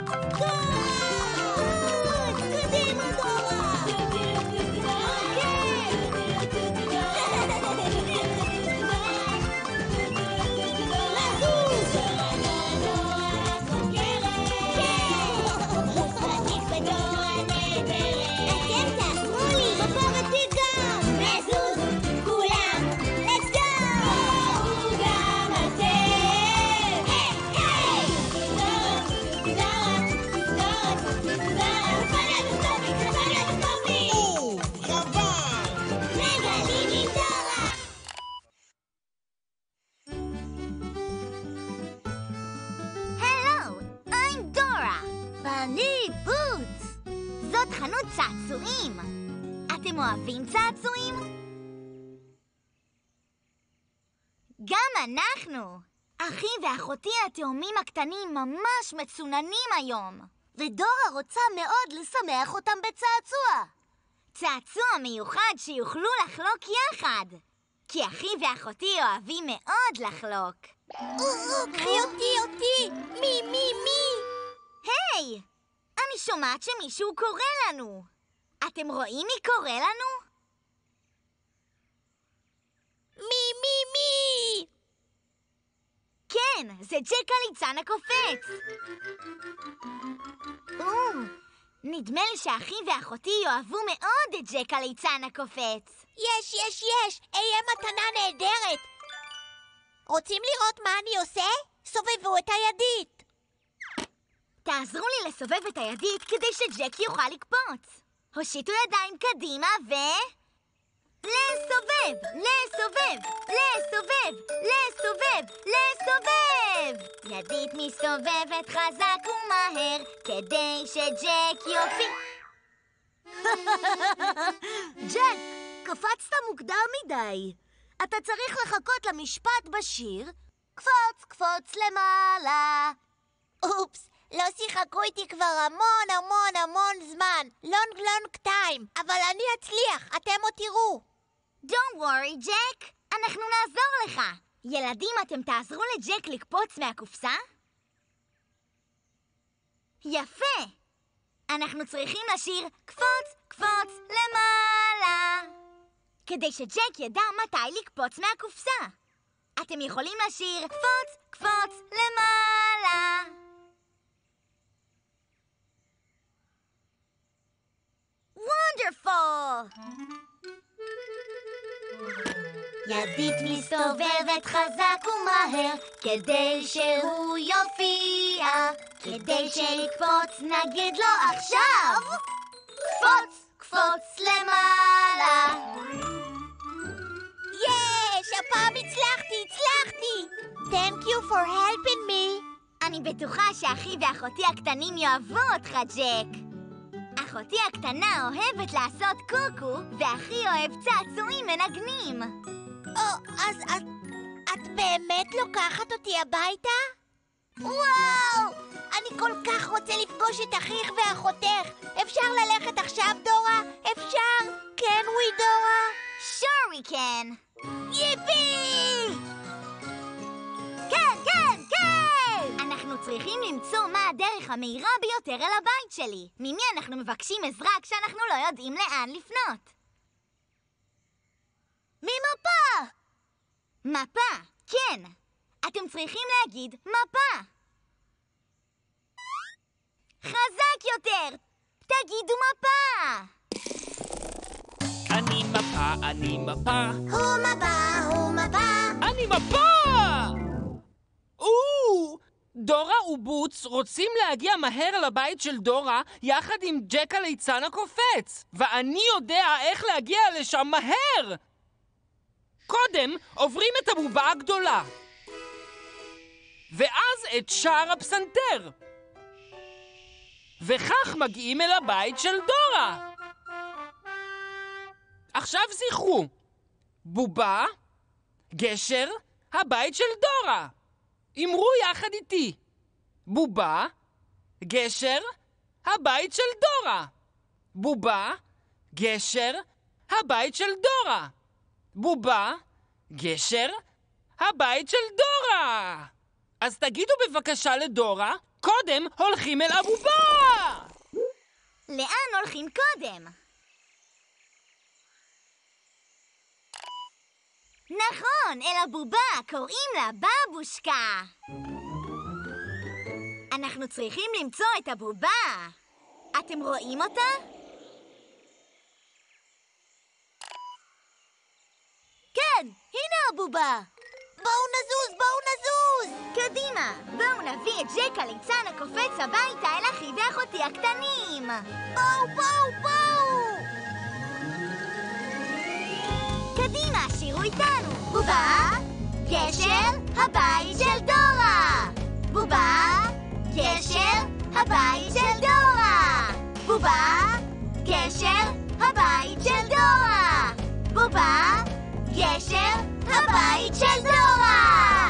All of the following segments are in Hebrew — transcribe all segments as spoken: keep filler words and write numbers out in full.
קדימה, דורה! חנות צעצועים. אתם אוהבים צעצועים? גם אנחנו. אחי ואחותי התאומים הקטנים ממש מצוננים היום. ודורה רוצה מאוד לשמח אותם בצעצוע. צעצוע מיוחד שיוכלו לחלוק יחד. כי אחי ואחותי אוהבים מאוד לחלוק. קחי אותי, אותי. מי, מי, מי? היי! אני שומעת שמישהו קורא לנו. אתם רואים מי קורא לנו? מי, מי, מי? כן, זה ג'ק הליצן הקופץ. או, נדמה לי שאחי ואחותי יאהבו מאוד את ג'ק הליצן הקופץ. יש, יש, יש. אהיה מתנה נהדרת. רוצים לראות מה אני עושה? סובבו את הידית. תעזרו לי לסובב את הידית כדי שג'ק יוכל לקפוץ. הושיטו ידיים קדימה ו... לסובב, לסובב, לסובב, לסובב, לסובב. ידית מסתובבת חזק ומהר כדי שג'ק יופיע. ג'ק, קפצת מוקדם מדי. אתה צריך לחכות למשפט בשיר. קפוץ, קפוץ למעלה. אופס. לא שיחקו איתי כבר המון המון המון זמן. לונג לונג טיים. אבל אני אצליח, אתם עוד תראו. Don't worry, ג'ק. אנחנו נעזור לך. ילדים, אתם תעזרו לג'ק לקפוץ מהקופסה? יפה. אנחנו צריכים לשיר קפוץ, קפוץ למעלה. כדי שג'ק ידע מתי לקפוץ מהקופסה. אתם יכולים לשיר קפוץ, קפוץ למעלה. וונדרפול! ידית מסתובבת חזק ומהר כדי שהוא יופיע. כדי שלקפוץ נגיד לו עכשיו קפוץ, קפוץ למעלה. יש! הפעם הצלחתי, הצלחתי! Thank you for helping me. אני בטוחה שאחי ואחותי הקטנים יאהבו אותך, ג'ק. אחותי הקטנה אוהבת לעשות קוקו, ואחי אוהב צעצועים מנגנים. או, אז את, את באמת לוקחת אותי הביתה? וואו! אני כל כך רוצה לפגוש את אחיך ואחותך. אפשר ללכת עכשיו, דורה? אפשר? Can we, דורה? Sure we can. יפי! כן, כן, כן! אנחנו צריכים למצוא מה הדרך המהירה ביותר אל הבית שלי. ממי אנחנו מבקשים עזרה כשאנחנו לא יודעים לאן לפנות? ממפה! מפה, כן. אתם צריכים להגיד מפה. חזק יותר! תגידו מפה! אני מפה, אני מפה. הוא מפה, הוא מפה. אני מפה! או! דורה ובוץ רוצים להגיע מהר לבית של דורה יחד עם ג'ק הליצן הקופץ. ואני יודע איך להגיע לשם מהר! קודם עוברים את הבובה הגדולה. ואז את שער הפסנתר. וכך מגיעים אל הבית של דורה. עכשיו זכרו. בובה, גשר, הבית של דורה. אמרו יחד איתי. בובה, גשר, הבית של דורה. בובה, גשר, הבית של דורה. בובה, גשר, הבית של דורה. אז תגידו בבקשה לדורה, קודם הולכים אל הבובה! לאן הולכים קודם? נכון, אל הבובה, קוראים לה בבושקה. אנחנו צריכים למצוא את הבובה. אתם רואים אותה? כן, הנה הבובה. בואו נזוז, בואו נזוז! קדימה, בואו נביא את ג'ק הליצן הקופץ הביתה אל אחי ואחותי הקטנים. בואו, בואו, בואו! קדימה, שירו איתנו. בובה, גשר, הבית של דורה. בובה, גשר, הבית של דורה. בובה, גשר, הבית של דורה. בובה, גשר, הבית של דורה.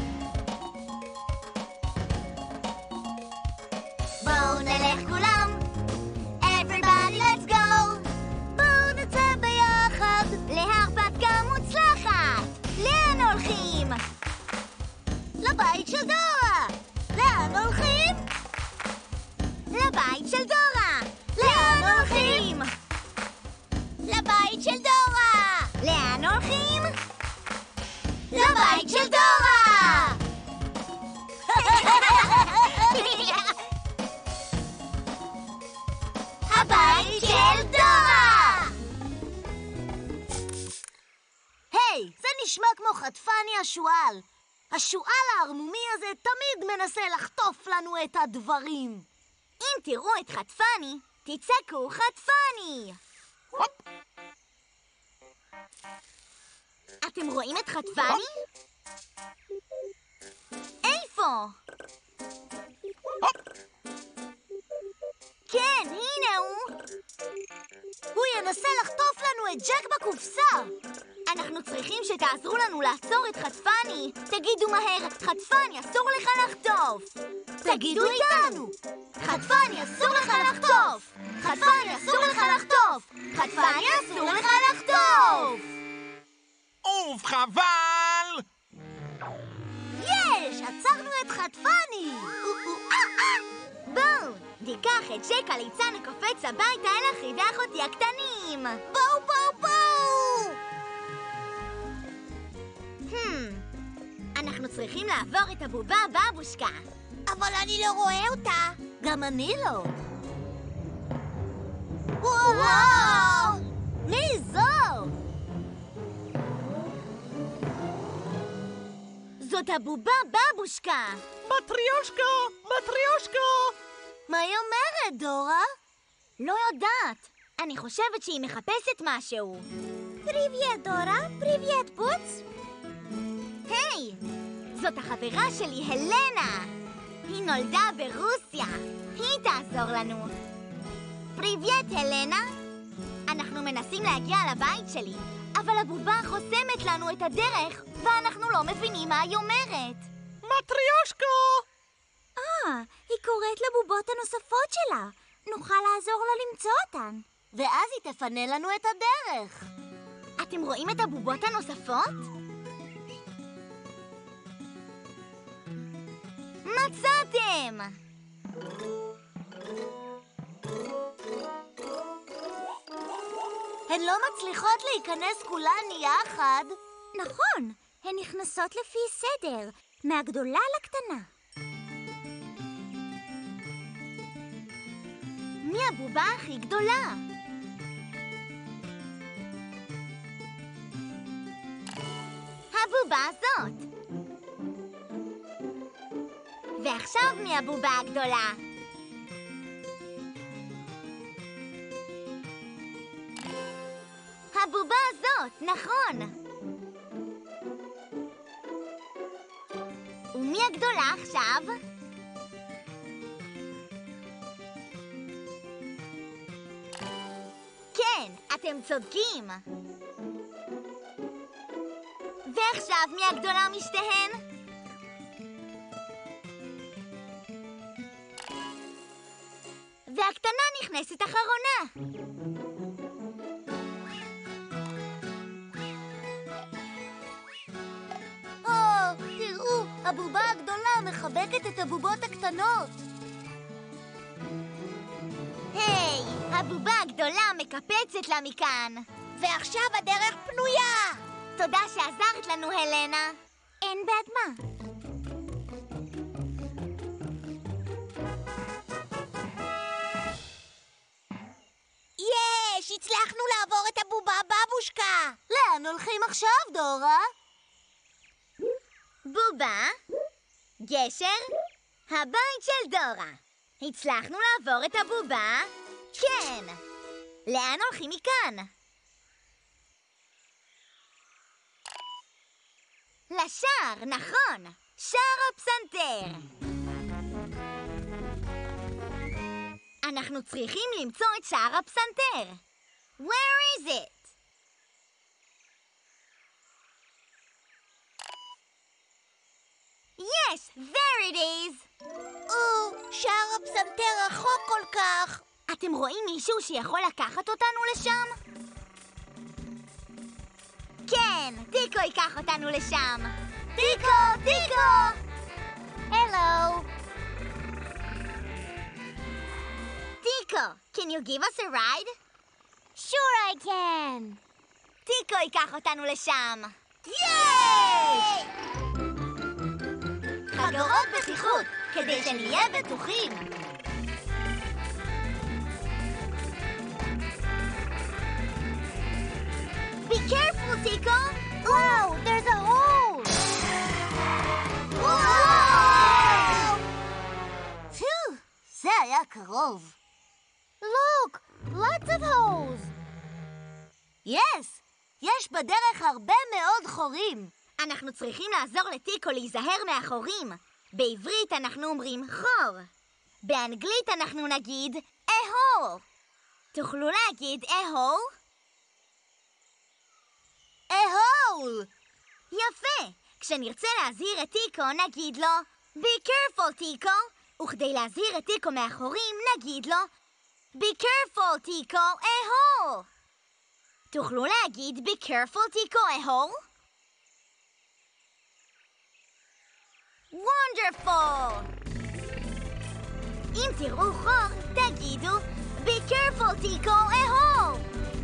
בואו נלך כולם. Everybody let's go. בואו נצא ביחד. להרפתקה מוצלחת. לאן הולכים? לבית של דורה. לאן הולכים? לבית של דורה. לאן הולכים? לבית של דורה. לאן הולכים? לבית של דורה! הבית של דורה! היי, זה נשמע כמו חטפני השועל. השועל הערמומי הזה תמיד מנסה לחטוף לנו את הדברים. אם תראו את חטפני, תצעקו חטפני! אתם רואים את חטפני? איפה? כן, הנה הוא! הוא ינסה לחטוף לנו את ג'ק בקופסה. אנחנו צריכים שתעזרו לנו לעצור את חטפני. תגידו מהר, חטפני, אסור לך לחטוף! תגידו איתנו. חטפני, אסור לך לחטוף! חטפני, אסור לך לחטוף! חטפני, אסור לך לחטוף! אוף, חבל! יש, עצרנו את חטפני. בואו, תיקח את ג'ק הליצן הקופץ הביתה אל אחי ואחותי הקטנים. בואו, בואו, בואו! Hmm, אנחנו צריכים לעבור את הבובה בבושקה. אבל אני לא רואה אותה. גם אני לא. וואו! מי זו? זאת הבובה בבושקה. מטריושקה! מטריושקה! מה היא אומרת, דורה? לא יודעת. אני חושבת שהיא מחפשת משהו. פריבייט, דורה. פריבייט, פוץ. היי! זאת החברה שלי, הלנה. היא נולדה ברוסיה. היא תעזור לנו. פריבייט, הלנה. אנחנו מנסים להגיע לבית שלי, אבל הבובה חוסמת לנו את הדרך, ואנחנו לא מבינים מה היא אומרת. מטריושקה! אה, היא קוראת לבובות הנוספות שלה. נוכל לעזור לה למצוא אותן. ואז היא תפנה לנו את הדרך. אתם רואים את הבובות הנוספות? מצאתם! הן לא מצליחות להיכנס כולן יחד. נכון, הן נכנסות לפי סדר, מהגדולה לקטנה. מי הבובה הכי גדולה? הבובה הזאת. ועכשיו מי הבובה הגדולה? הבובה הזאת, נכון. ומי הגדולה עכשיו? כן, אתם צודקים. ועכשיו מי הגדולה משתיהן? והקטנה נכנסת אחרונה. או, תראו, הבובה הגדולה מחבקת את הבובות הקטנות. היי, הבובה הגדולה מקפצת לה מכאן. ועכשיו הדרך פנויה. תודה שעזרת לנו, הלנה. אין בעד מה. יש, הצלחנו לעבור את הבובה בבושקה. לאן הולכים עכשיו, דורה? בובה, גשר, הבית של דורה. הצלחנו לעבור את הבובה? כן. לאן הולכים מכאן? לשער, נכון. שער הפסנתר. אנחנו צריכים למצוא את שער הפסנתר. Where is it? Yes, there it is. או, שער הפסנתר רחוק כל כך. אתם רואים מישהו שיכול לקחת אותנו לשם? כן, טיקו ייקח אותנו לשם. טיקו, טיקו! Hello. טיקו, can you give us a ride? Sure I can. טיקו ייקח אותנו לשם. ייי! חגורות בטיחות, כדי שנהיה בטוחים. Be careful, Tico! Wow, there's a hole! Whoa! Phew, זה היה קרוב. Look, lots of holes. Yes, יש בדרך הרבה מאוד חורים. אנחנו צריכים לעזור לטיקו להיזהר מהחורים. בעברית אנחנו אומרים חור. באנגלית אנחנו נגיד a hole. תוכלו להגיד a hole? A hole! יפה! כשנרצה להזהיר את טיקו נגיד לו Be careful, טיקו! וכדי להזהיר את טיקו מהחורים נגיד לו Be careful, טיקו, a hole! תוכלו להגיד Be careful, טיקו, a hole? Wonderful! אם תראו חור, תגידו Be careful, טיקו, a hole!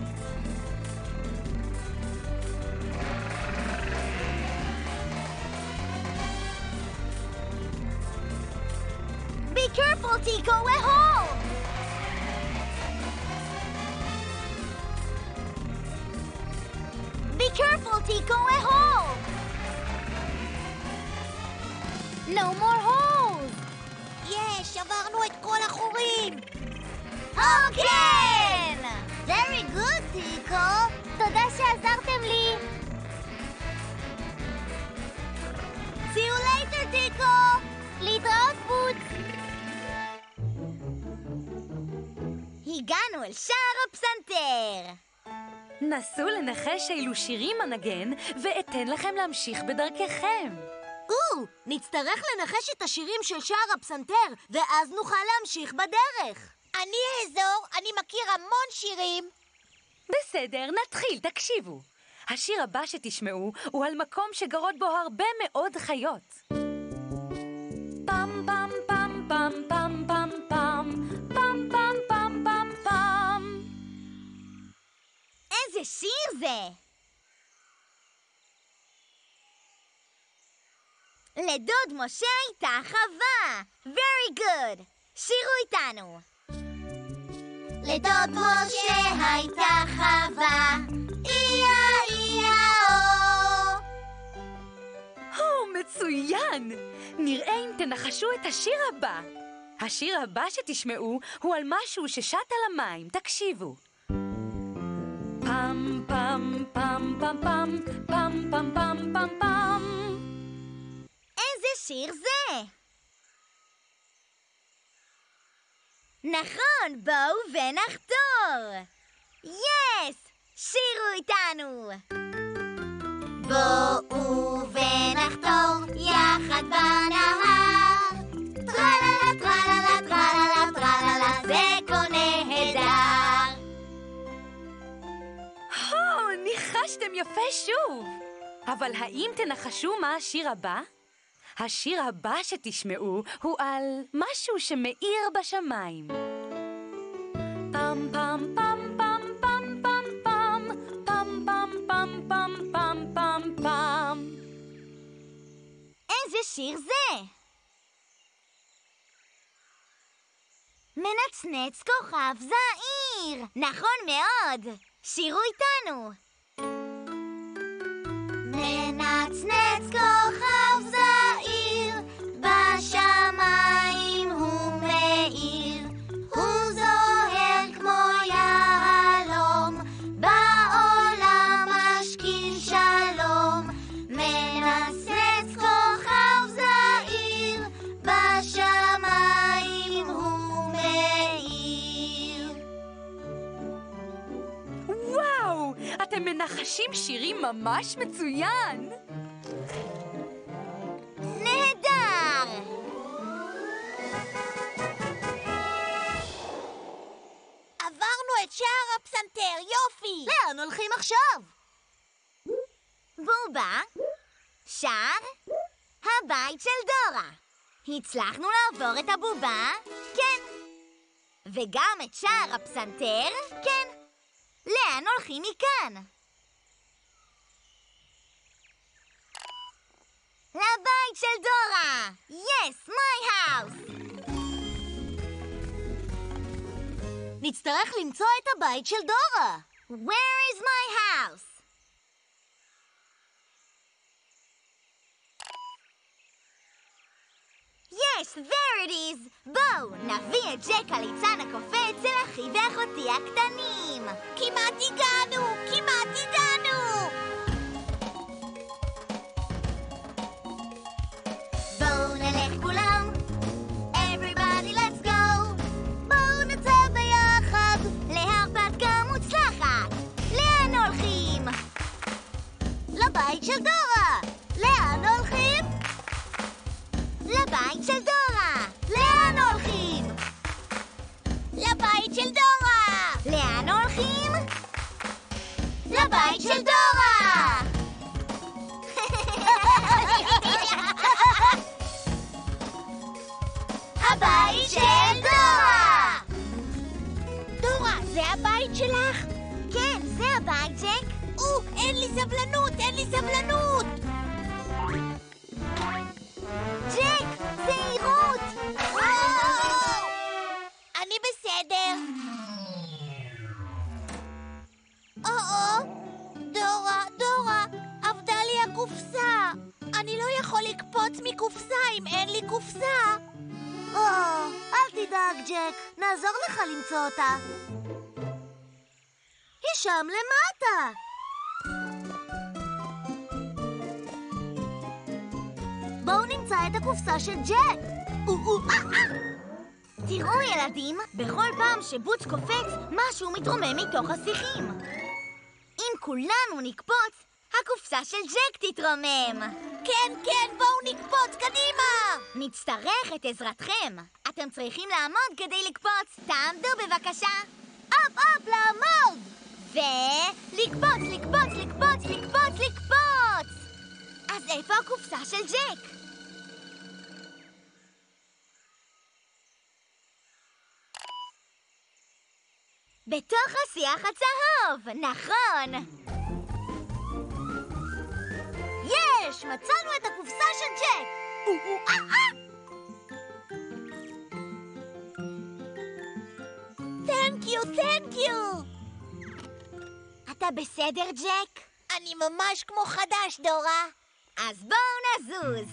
Be careful, Tico, a hole! Be careful, Tico, a hole! No more holes! יש, עברנו את כל החורים! כן! Very good, טיקו! תודה שעזרתם לי! See you later, טיקו! להתראות, בוץ! הגענו אל שער הפסנתר! נסו לנחש אילו שירים אנגן, ואתן לכם להמשיך בדרככם. או, נצטרך לנחש את השירים של שער הפסנתר, ואז נוכל להמשיך בדרך. אני אעזור, אני מכיר המון שירים. בסדר, נתחיל, תקשיבו. השיר הבא שתשמעו הוא על מקום שגרות בו הרבה מאוד חיות. פם פם פם פם פם פם פם פם פם פם פם פם. איזה שיר זה? לדוד משה הייתה חווה. Very good. שירו איתנו. לדוד משה הייתה חווה, איה איה או. הו, מצוין! נראה אם תנחשו את השיר הבא. השיר הבא שתשמעו הוא על משהו ששט על המים. תקשיבו. פם פם פם פם פם פם פם פם פם פם. איזה שיר זה? נכון, בואו ונחתור. יס! שירו איתנו. בואו ונחתור יחד בנהר. טרללה טרללה טרללה טרללה, זה כה נהדר. הו, ניחשתם יפה שוב. אבל האם תנחשו מה השיר הבא? השיר הבא שתשמעו הוא על משהו שמאיר בשמיים. פם פם פם פם פם פם פם פם פם פם פם פם פם פם. איזה שיר זה? מנצנץ כוכב זעיר. נכון מאוד. שירו איתנו. מנצנץ כוכב זעיר, בשמיים הוא מאיר, הוא זוהר כמו יהלום, בעולם משכין שלום. מנצנץ כוכב זעיר, בשמיים הוא מאיר. וואו! אתם מנחשים שירים ממש מצוין! נהדר! עברנו את שער הפסנתר, יופי! לאן הולכים עכשיו? בובה, שער, הבית של דורה. הצלחנו לעבור את הבובה? כן. וגם את שער הפסנתר? כן. לאן הולכים מכאן? לבית של דורה! Yes, my house! נצטרך למצוא את הבית של דורה. Where is my house? Yes, there it is! בואו, נביא את ג'ק הליצן הקופץ אל אחי ואחותי הקטנים! כמעט הגענו! כמעט הגענו! בואו נלך כולם! Everybody let's go! בואו נצא ביחד להרפתקה מוצלחת! לאן הולכים? לבית של דורה. לאן הולכים? לבית של דורה! לאן הולכים? לבית של דורה! לאן הולכים? לבית של דורה! הבית של דורה! דורה, זה הבית שלך? כן, זה הבית, ג'ק. או, אין לי סבלנות, אין לי סבלנות! ג'ק, זהירות! אני בסדר. או-או, דורה, דורה, עבדה לי הקופסה. אני לא יכול לקפוץ מקופסה אם אין לי קופסה. או, אל תדאג, ג'ק. נעזור לך למצוא אותה. היא שם למטה. בואו נמצא את הקופסה של ג'ק. תראו ילדים, בכל פעם שבוץ קופץ, משהו מתרומם מתוך השיחים. אם כולנו נקפוץ, הקופסה של ג'ק תתרומם. כן, כן, בואו נקפוץ, קדימה! נצטרך את עזרתכם. אתם צריכים לעמוד כדי לקפוץ. תעמדו בבקשה. אפ, אפ, לעמוד! ולקפוץ, לקפוץ, לקפוץ, לקפוץ, לקפוץ! אז איפה הקופסה של ג'ק? בתוך השיח הצהוב, נכון! יש! מצאנו את הקופסה של ג'ק! Thank you, thank you! אתה בסדר, ג'ק? אני ממש כמו חדש, דורה. אז בואו נזוז.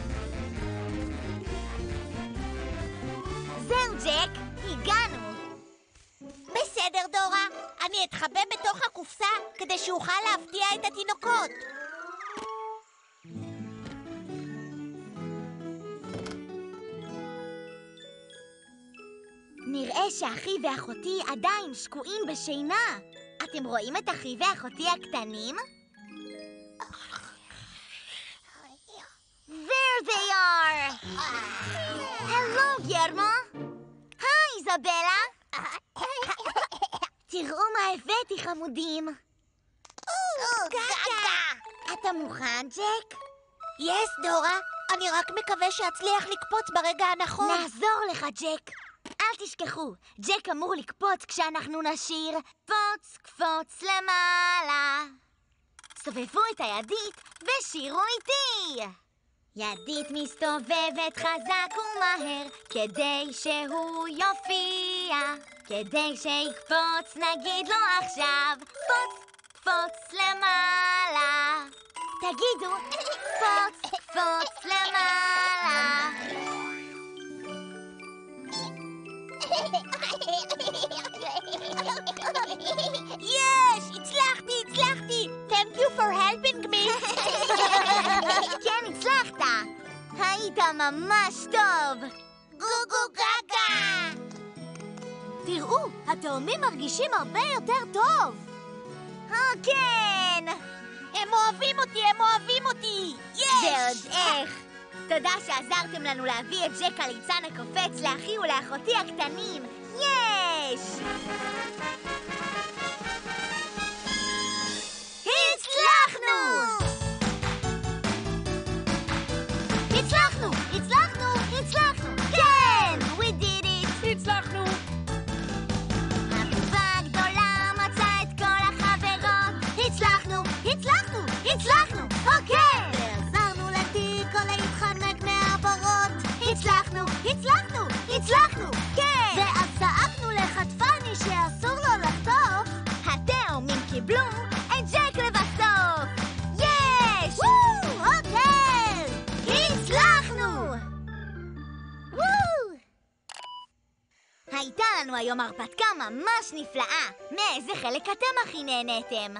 זהו, ג'ק, הגענו. בסדר, דורה. אני אתחבא בתוך הקופסה כדי שאוכל להפתיע את התינוקות. נראה שאחי ואחותי עדיין שקועים בשינה. אתם רואים את אחי ואחותי הקטנים? There they are! Hello, גרמו! היי, איזבלה! תראו מה הבאתי, חמודים. גגה! אתה מוכן, ג'ק? Yes, דורה. אני רק מקווה שאצליח לקפוץ ברגע הנכון. נעזור לך, ג'ק. אל תשכחו, ג'ק אמור לקפוץ כשאנחנו נשיר קפוץ, קפוץ למעלה. סובבו את הידית ושירו איתי. ידית מסתובבת חזק ומהר כדי שהוא יופיע. כדי שיקפוץ נגיד לו עכשיו קפוץ, קפוץ למעלה. תגידו קפוץ, קפוץ למעלה. יש! הצלחתי, הצלחתי! Thank you for helping me! כן, הצלחת! היית ממש טוב! גו גו גגה! תראו, התאומים מרגישים הרבה יותר טוב! או כן! הם אוהבים אותי, הם אוהבים אותי! יש! ועוד איך! תודה שעזרתם לנו להביא את ג'ק הליצן הקופץ לאחי ולאחותי הקטנים! יש! הצלחנו! הצלחנו! הצלחנו! הצלחנו! כן! We did it! הצלחנו! האהובה הגדולה מצאה את כל החברות. הצלחנו! הצלחנו! הצלחנו! אוקיי! ועזרנו לתיקו להתחמק מהבורות. הצלחנו! הצלחנו! הצלחנו! כן! ואז צעקנו לחטפני שאסור לו לחטוף. התאומים קיבלו את ג'ק לבסוף! יש! וואו! אוקיי! הצלחנו! וואו! הייתה לנו היום הרפתקה ממש נפלאה. מאיזה חלק אתם הכי נהניתם?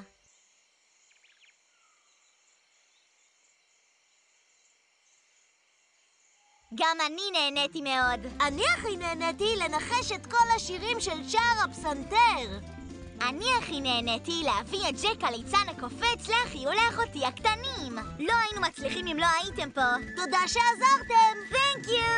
גם אני נהניתי מאוד. אני הכי נהניתי לנחש את כל השירים של שער הפסנתר. אני הכי נהניתי להביא את ג'ק הליצן הקופץ לאחי ולאחותי הקטנים. לא היינו מצליחים אם לא הייתם פה. תודה שעזרתם! Thank you!